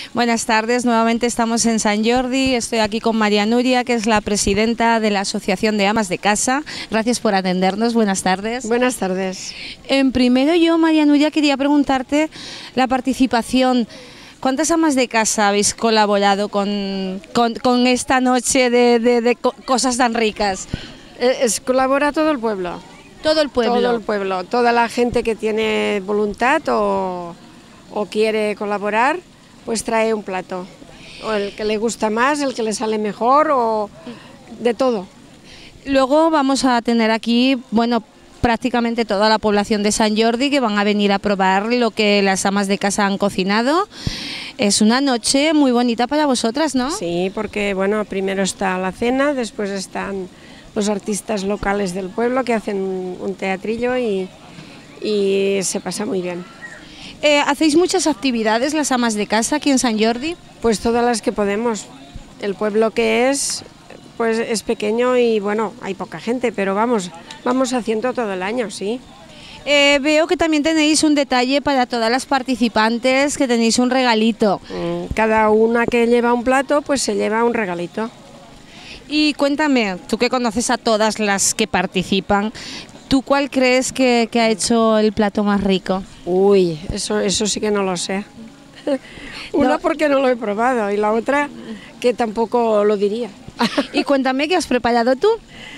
Buenas tardes, nuevamente estamos en Sant Jordi, estoy aquí con María Nuria, que es la presidenta de la Asociación de Amas de Casa. Gracias por atendernos, buenas tardes. Buenas tardes. Primero yo, María Nuria, quería preguntarte la participación. ¿Cuántas amas de casa habéis colaborado con esta noche de cosas tan ricas? Colabora todo el pueblo. Todo el pueblo. Todo el pueblo, toda la gente que tiene voluntad o quiere colaborar, pues trae un plato. O el que le gusta más, el que le sale mejor, o de todo. Luego vamos a tener aquí, bueno, prácticamente toda la población de Sant Jordi que van a venir a probar lo que las amas de casa han cocinado. Es una noche muy bonita para vosotras, ¿no? Sí, porque bueno, primero está la cena, después están los artistas locales del pueblo que hacen un teatrillo y se pasa muy bien. ¿Hacéis muchas actividades las amas de casa aquí en Sant Jordi? Pues todas las que podemos. El pueblo que es, pues es pequeño y bueno, hay poca gente, pero vamos haciendo todo el año, sí. Veo que también tenéis un detalle para todas las participantes, que tenéis un regalito. Cada una que lleva un plato, pues se lleva un regalito. Y cuéntame, tú que conoces a todas las que participan, ¿tú cuál crees que ha hecho el plato más rico? Uy, eso sí que no lo sé. Una No. porque no lo he probado y la otra que tampoco lo diría. Y cuéntame, ¿qué has preparado tú?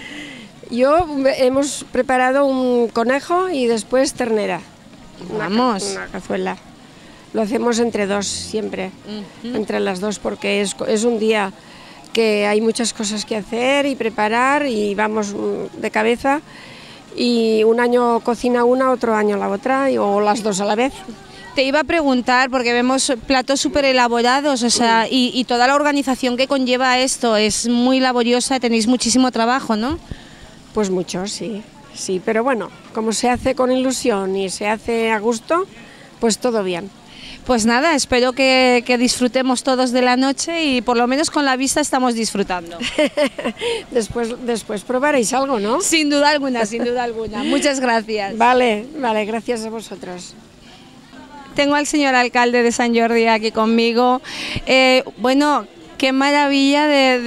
Hemos preparado un conejo y después ternera. Vamos. Una cazuela. Lo hacemos entre dos siempre, entre las dos, porque es un día que hay muchas cosas que hacer y preparar y vamos de cabeza. Y un año cocina una, otro año la otra, o las dos a la vez. Te iba a preguntar, porque vemos platos súper elaborados, o sea, y toda la organización que conlleva esto es muy laboriosa, tenéis muchísimo trabajo, ¿no? Pues mucho, sí, sí, pero bueno, como se hace con ilusión y se hace a gusto, pues todo bien. Pues nada, espero que disfrutemos todos de la noche y por lo menos con la vista estamos disfrutando. Después probaréis algo, ¿no? Sin duda alguna, sin duda alguna. Muchas gracias. Vale, gracias a vosotros. Tengo al señor alcalde de Sant Jordi aquí conmigo. Bueno, qué maravilla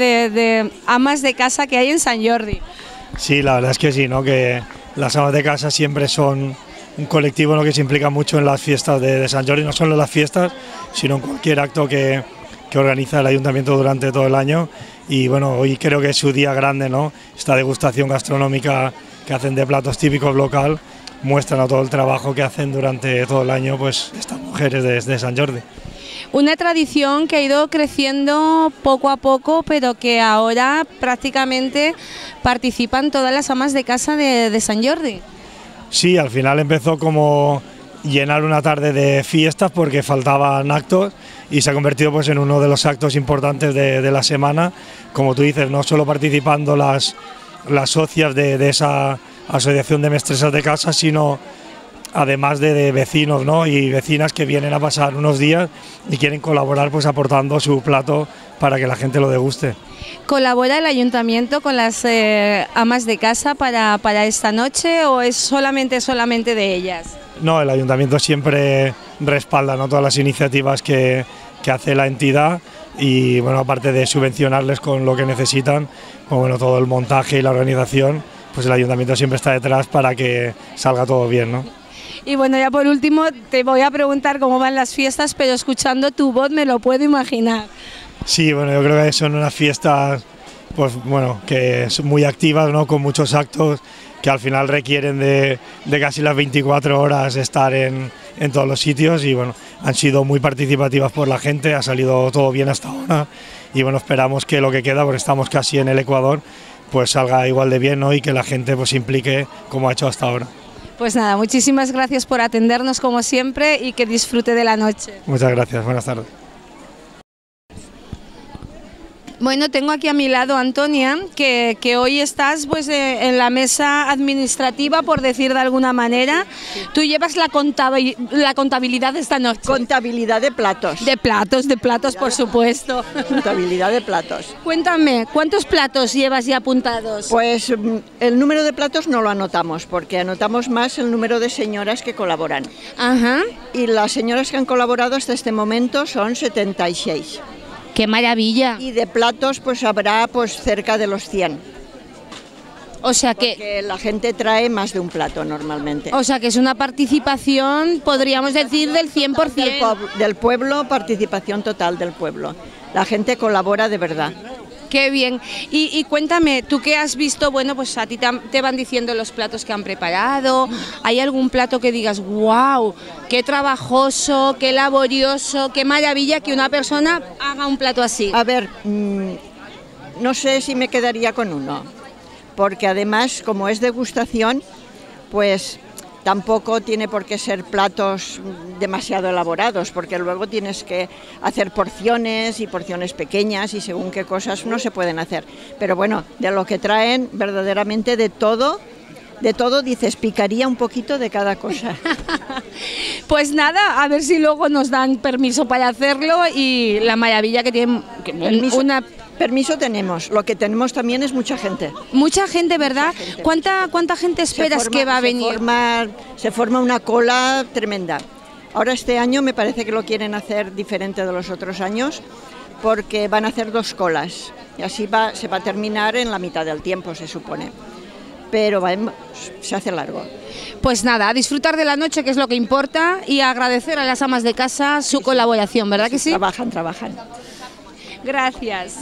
de amas de casa que hay en Sant Jordi. Sí, la verdad es que sí, ¿no? Que las amas de casa siempre son un colectivo, ¿no?, que se implica mucho en las fiestas de Sant Jordi, no solo en las fiestas, sino en cualquier acto que organiza el ayuntamiento durante todo el año. Y bueno, hoy creo que es su día grande, ¿no? Esta degustación gastronómica que hacen de platos típicos local muestran, ¿no?, todo el trabajo que hacen durante todo el año, pues estas mujeres de Sant Jordi. Una tradición que ha ido creciendo poco a poco, pero que ahora prácticamente participan todas las amas de casa de Sant Jordi. Sí, al final empezó como llenar una tarde de fiestas porque faltaban actos y se ha convertido pues en uno de los actos importantes de la semana. Como tú dices, no solo participando las socias de esa asociación de mestresas de casa, sino además de vecinos, ¿no?, y vecinas que vienen a pasar unos días y quieren colaborar pues aportando su plato para que la gente lo deguste. ¿Colabora el ayuntamiento con las amas de casa para esta noche o es solamente de ellas? No, el ayuntamiento siempre respalda, ¿no?, todas las iniciativas que hace la entidad y bueno, aparte de subvencionarles con lo que necesitan, pues bueno, todo el montaje y la organización, pues el ayuntamiento siempre está detrás para que salga todo bien, ¿no? Y bueno, ya por último te voy a preguntar cómo van las fiestas, pero escuchando tu voz me lo puedo imaginar. Sí, bueno, yo creo que son unas fiestas pues bueno, que son muy activas, ¿no?, con muchos actos que al final requieren de casi las 24 horas estar en todos los sitios y bueno, han sido muy participativas por la gente, ha salido todo bien hasta ahora y bueno, esperamos que lo que queda, porque estamos casi en el Ecuador, pues salga igual de bien, ¿no?, y que la gente pues se implique como ha hecho hasta ahora. Pues nada, muchísimas gracias por atendernos como siempre y que disfrute de la noche. Muchas gracias, buenas tardes. Bueno, tengo aquí a mi lado a Antonia, que hoy estás pues en la mesa administrativa, por decir de alguna manera. Tú llevas la contabilidad de esta noche. Contabilidad de platos. De platos, por supuesto. Contabilidad de platos. Cuéntame, ¿cuántos platos llevas ya apuntados? Pues el número de platos no lo anotamos, porque anotamos más el número de señoras que colaboran. Ajá. Y las señoras que han colaborado hasta este momento son 76. ¡Qué maravilla! Y de platos pues habrá pues cerca de los 100. O sea porque la gente trae más de un plato normalmente. O sea que es una participación, podríamos decir, del 100%. Del pueblo, participación total del pueblo. La gente colabora de verdad. Qué bien. Y cuéntame, tú que has visto, bueno, pues a ti te van diciendo los platos que han preparado. ¿Hay algún plato que digas, wow, qué trabajoso, qué laborioso, qué maravilla que una persona haga un plato así? A ver, no sé si me quedaría con uno, porque además, como es degustación, pues tampoco tiene por qué ser platos demasiado elaborados, porque luego tienes que hacer porciones y porciones pequeñas y según qué cosas no se pueden hacer. Pero bueno, de lo que traen verdaderamente de todo dices, picaría un poquito de cada cosa. Pues nada, a ver si luego nos dan permiso para hacerlo y la maravilla que tiene Permiso tenemos, lo que tenemos también es mucha gente. Mucha gente, ¿verdad? Mucha gente. ¿Cuánta gente esperas que va a venir? Se forma una cola tremenda. Ahora este año me parece que lo quieren hacer diferente de los otros años, porque van a hacer 2 colas y así se va a terminar en la mitad del tiempo, se supone. Pero se hace largo. Pues nada, a disfrutar de la noche, que es lo que importa, y agradecer a las amas de casa su colaboración, ¿verdad que sí? Trabajan. Gracias.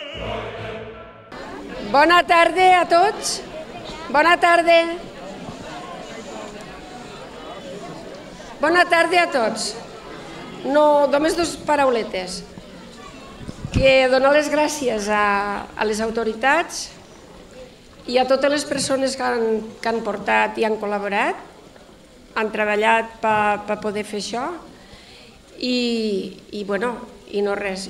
Bona tarda a tots. Bona tarda. Bona tarda a tots. No, només dues parauletes. Que donar les gràcies a les autoritats i a totes les persones que han portat i han col·laborat, han treballat per poder fer això i bueno, i no res.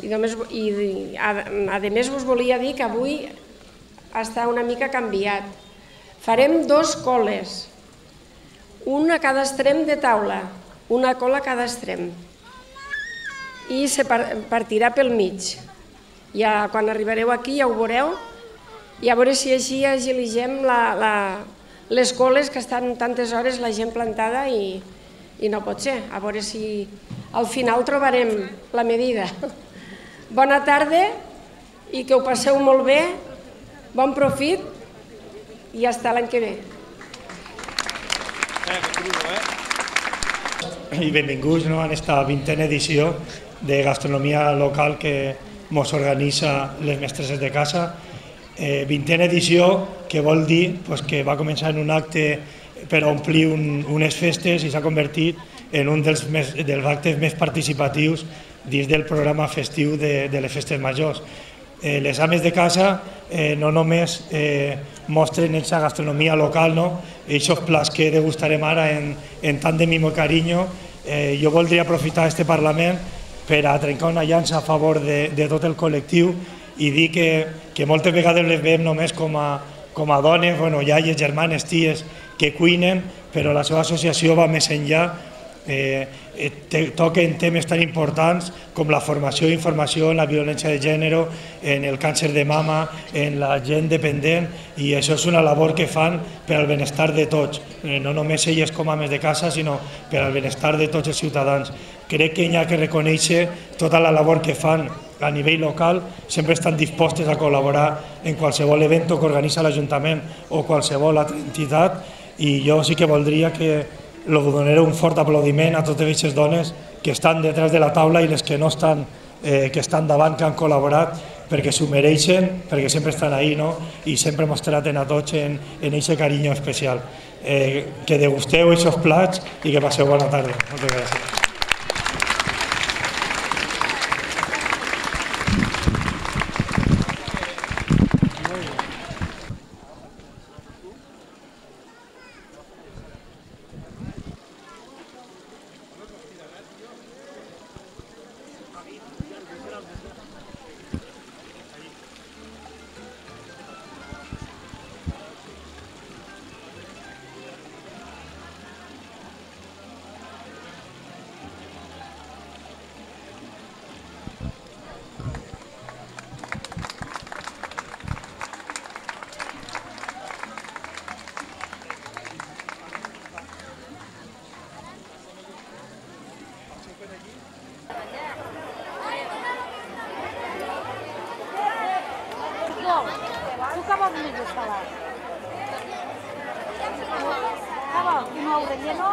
A més vos volia dir que avui està una mica canviat. Farem 2 coles, una a cada extrem de taula, una cola a cada extrem, i se partirà pel mig. Ja quan arribareu aquí ja ho veureu, i a veure si així agiligem les coles que estan tantes hores la gent plantada i no pot ser. A veure si al final trobarem la medida. Bona tarda i que ho passeu molt bé, bon profit i fins l'any que ve. I benvinguts en aquesta 20a edició de gastronomia local que mos organitza les mestresses de casa. 20a edició que vol dir que va començar en un acte per omplir unes festes i s'ha convertit en un dels actes més participatius dins del programa festiu de les festes majors. Les ames de casa no només mostren aquesta gastronomia local, aquests plats que degustarem ara en tant de mimo i carinyo. Jo voldria aprofitar aquest Parlament per a trencar una llança a favor de tot el col·lectiu i dir que moltes vegades les veiem només com a dones, iaies, germanes, ties que cuinen, però la seva associació va més enllà. Toquen temes tan importants com la formació i informació en la violència de gènere, en el càncer de mama, en la gent dependent, i això és una labor que fan per al benestar de tots, no només elles com a ames de casa, sinó per al benestar de tots els ciutadans. Crec que hi ha que reconèixer tota la labor que fan a nivell local, sempre estan dispostes a col·laborar en qualsevol event que organitza l'Ajuntament o qualsevol altra entitat, i jo sí que voldria que donaré un fort aplaudiment a totes aquestes dones que estan detrás de la taula i les que no estan, que estan davant, que han col·laborat, perquè s'ho mereixen, perquè sempre estan ahí i sempre mos traten a tots en aquest carinyo especial. Que degusteu aquests plats i que passeu bona tarda. Moltes gràcies. Tu què vols més escalar? Què vols? Un ou de lleno?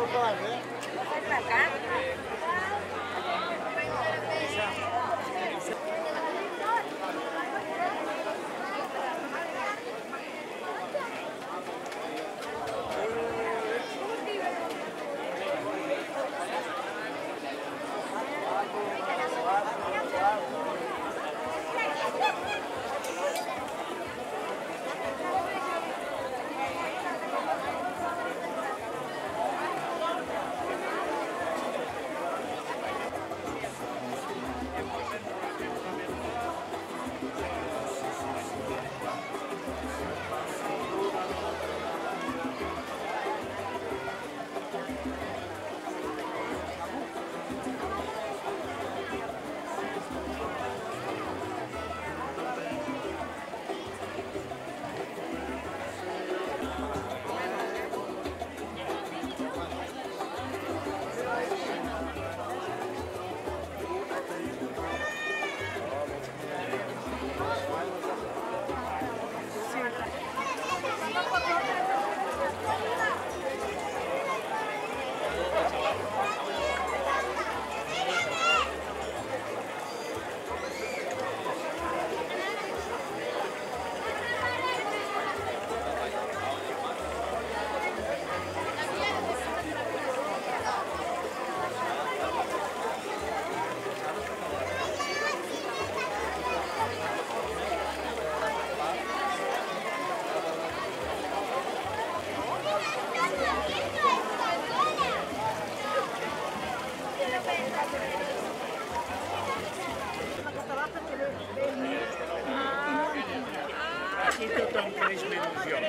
Aquí tothom creix menys jo.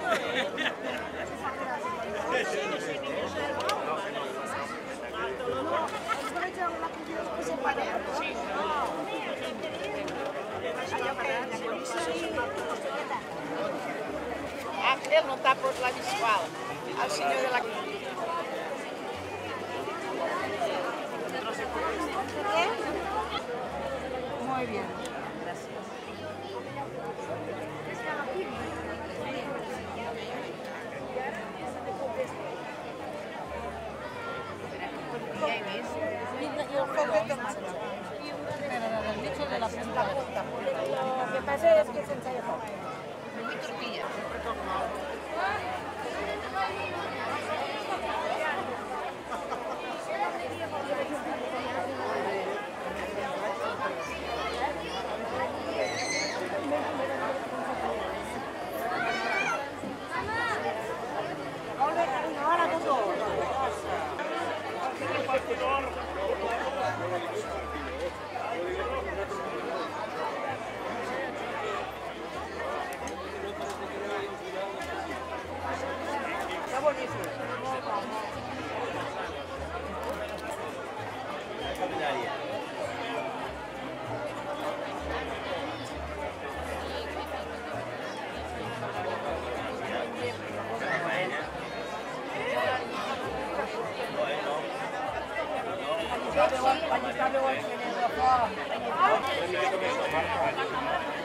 Ángel, no tapos la visual. Al senyor de la... Muy bien, gracias. Lo que pasa es que sense això. Muy tortilla. Molt bé, carinyo, ara tu dos. Está buenísimo. Allí està, veu el gener de fora.